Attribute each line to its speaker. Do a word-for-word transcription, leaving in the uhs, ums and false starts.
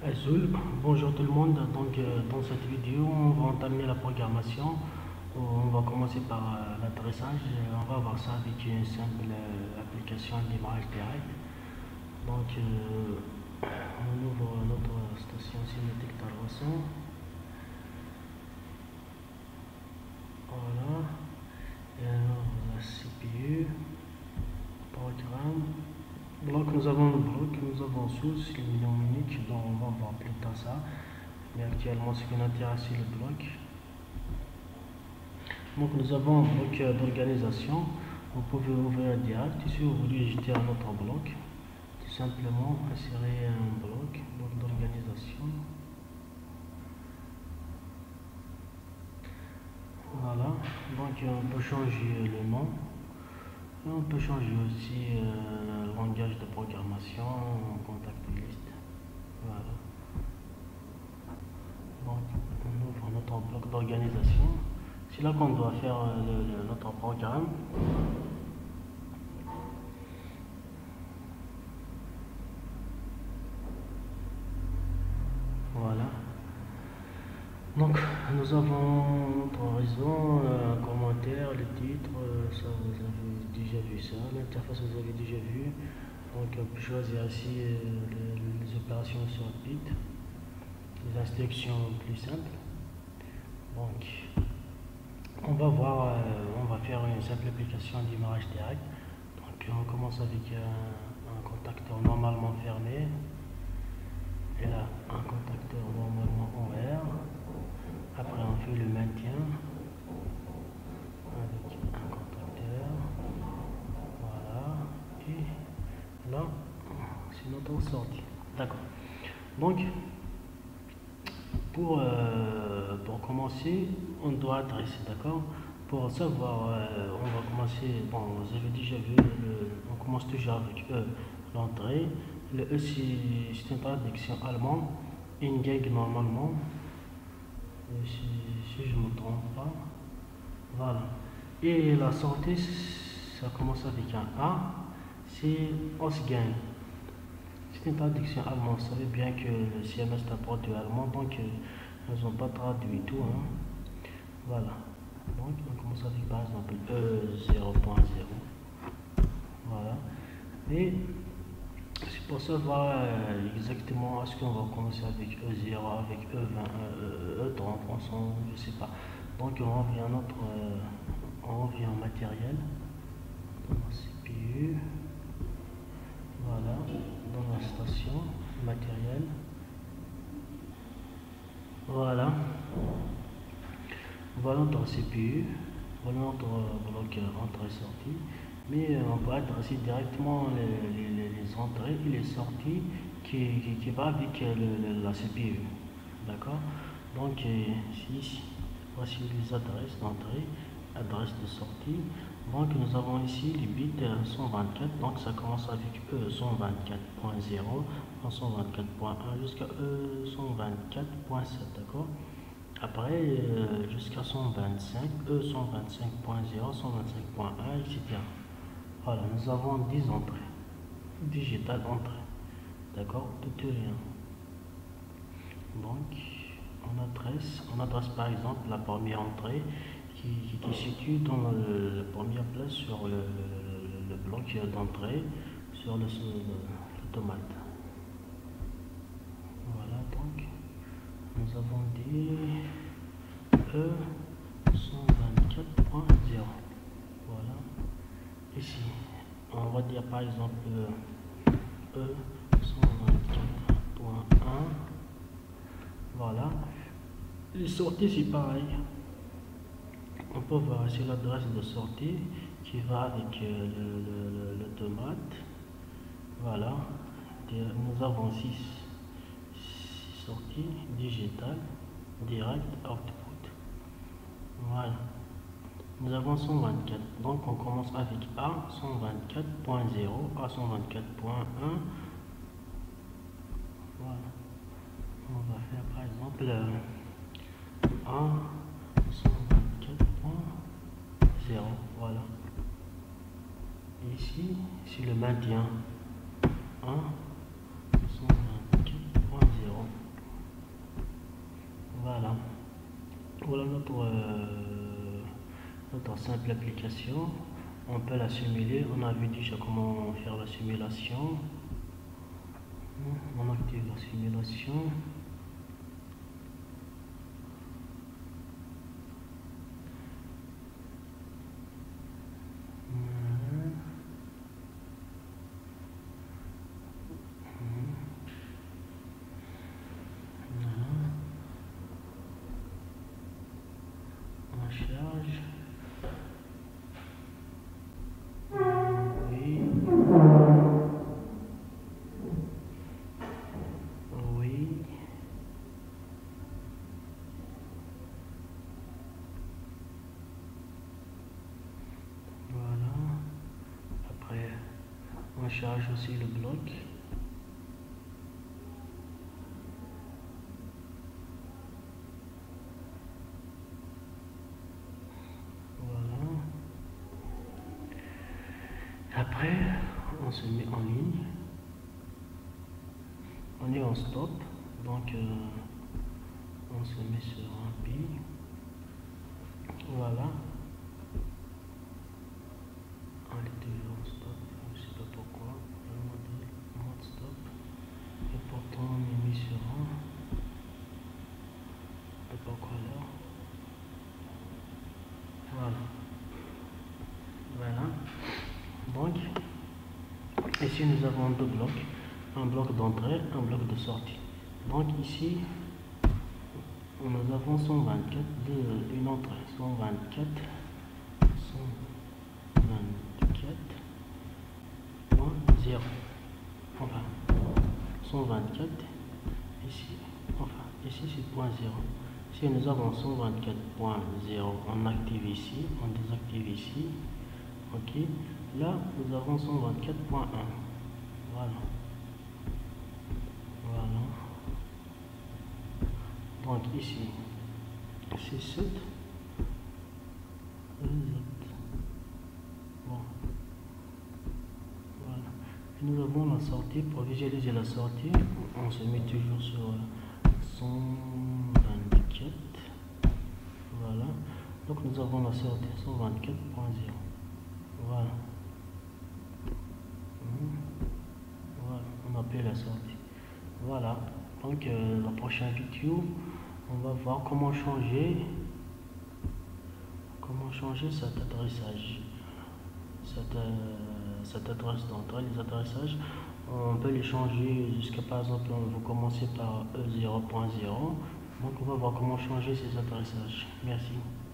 Speaker 1: Azul, bonjour tout le monde. Donc euh, dans cette vidéo on va entamer la programmation. On va commencer par euh, l'adressage. On va voir ça avec une simple euh, application d'image direct. Donc euh, on ouvre notre station cinétique d'adressage. Voilà. Et alors la C P U, programme. Bloc, nous avons le bloc, nous avons source, le million unique, donc on va voir plus tard ça. Mais actuellement, ce qui nous intéresse, c'est le bloc. Donc nous avons un bloc d'organisation. Vous pouvez ouvrir direct. Si vous voulez jeter un autre bloc, tout simplement insérer un bloc, bloc d'organisation. Voilà. Donc on peut changer le nom. Et on peut changer aussi euh, le langage de programmation en contact list. Voilà. Donc on ouvre notre bloc d'organisation. C'est là qu'on doit faire le, le, notre programme. Voilà. Donc nous avons notre réseau, euh, commentaire, le titre, euh, ça vous avez déjà vu ça, l'interface vous avez déjà vu. Donc on peut choisir ici euh, les, les opérations sur bit, les instructions plus simples. Donc on va voir, euh, on va faire une simple application d'image direct. Donc on commence avec un, un contacteur normalement fermé. Et là, un contacteur normalement ouvert. Après, on fait le maintien avec un contacteur. Voilà. Et là, c'est notre sortie. D'accord. Donc, pour, euh, pour commencer, on doit adresser. D'accord. Pour savoir, euh, on va commencer. Bon, vous avez déjà vu, le, on commence toujours avec E, l'entrée. Le E, c'est une traduction allemande. Ingag normalement. Si, si je ne me trompe pas. Voilà. Et la sortie, ça commence avec un A. C'est Ausgang. C'est une traduction allemande. Vous savez bien que le C M S est un produit allemand, donc euh, ils n'ont pas traduit tout. Hein. Voilà. Donc on commence avec par exemple E zéro point zéro. Voilà. Et c'est pour savoir euh, exactement est-ce qu'on va commencer avec E zéro, avec E vingt, E trente, je ne sais pas. Donc on revient à notre, euh, on revient au matériel, dans la C P U, voilà, dans la station, matériel, voilà, voilà notre C P U, voilà notre bloc entrée-sortie. Mais on peut adresser directement les, les, les entrées et les sorties qui, qui, qui va avec le, le, la C P U. D'accord. Donc ici, voici les adresses d'entrée, adresse de sortie. Donc nous avons ici les bits cent vingt-quatre. Donc ça commence avec E cent vingt-quatre point zéro, cent vingt-quatre point un jusqu'à E cent vingt-quatre point sept. D'accord. Après, euh, jusqu'à cent vingt-cinq, E cent vingt-cinq point zéro, cent vingt-cinq point un, et cetera. Voilà, nous avons dix entrées. Digital entrée. D'accord, tout est rien. Donc, on adresse, on adresse par exemple la première entrée qui, qui, qui se situe dans le, la première place sur le, le, le bloc d'entrée, sur le, l'automate. Voilà, donc, nous avons dit E cent vingt-quatre point zéro. Voilà. Ici, on va dire par exemple E cent vingt-quatre point un. Voilà. Les sorties, c'est pareil. On peut voir ici l'adresse de sortie qui va avec euh, le, le, le tomate. Voilà. Nous avons six sorties digitales, direct, output. Voilà. Nous avons cent vingt-quatre. Donc on commence avec A cent vingt-quatre point zéro, A cent vingt-quatre point un. Voilà. On va faire par exemple A cent vingt-quatre point zéro. Voilà. Et ici, c'est le maintien. A cent vingt-quatre point zéro. notre, euh, notre simple application. On peut la simuler. On a vu déjà comment faire la simulation. On active la simulation. Charge. Oui. Oui. Voilà. Après, on charge aussi le bloc. Après, on se met en ligne. On est en stop. Donc, euh, on se met sur un pi. Voilà. On est toujours en stop. Je ne sais pas pourquoi. Le mode, mode stop. Et pourtant, on est mis sur un. Je ne sais pas pourquoi là. Voilà. Voilà. Donc, ici nous avons deux blocs, un bloc d'entrée, un bloc de sortie. Donc ici, nous avons cent vingt-quatre, de, une entrée, cent vingt-quatre, cent vingt-quatre point zéro. Enfin, cent vingt-quatre, ici, enfin, ici c'est point zéro. Si nous avons cent vingt-quatre point zéro, on active ici, on désactive ici. Ok, là nous avons cent vingt-quatre point un. Voilà. Voilà. Donc ici, c'est sept. Bon. Voilà. Et nous avons la sortie. Pour visualiser la sortie, on se met toujours sur cent vingt-quatre. Voilà. Donc nous avons la sortie cent vingt-quatre point zéro. Voilà. Voilà, on appelle la sortie. Voilà. Donc euh, la prochaine vidéo, on va voir comment changer comment changer cet adressage. Cette, euh, cette adresse d'entrée, les adressages, on peut les changer jusqu'à, par exemple, vous commencez par E zéro point zéro. Donc on va voir comment changer ces adressages. Merci.